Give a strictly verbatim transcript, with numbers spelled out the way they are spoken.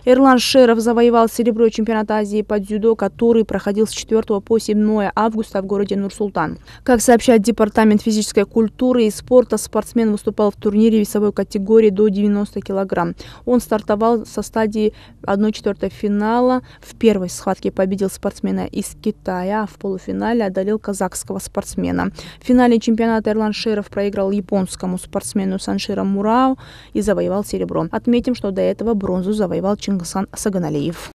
Эрлан Шеров завоевал серебро чемпионата Азии по дзюдо, который проходил с четвёртого по седьмое августа в городе Нур-Султан. Как сообщает Департамент физической культуры и спорта, спортсмен выступал в турнире весовой категории до девяноста килограмм. Он стартовал со стадии одной четвертой финала. В первой схватке победил спортсмена из Китая, а в полуфинале одолел казахского спортсмена. В финале чемпионата Эрлан Шеров проиграл японскому спортсмену Санширо Мурао и завоевал серебро. Отметим, что до этого бронзу завоевал Чингисхан Саганалиев.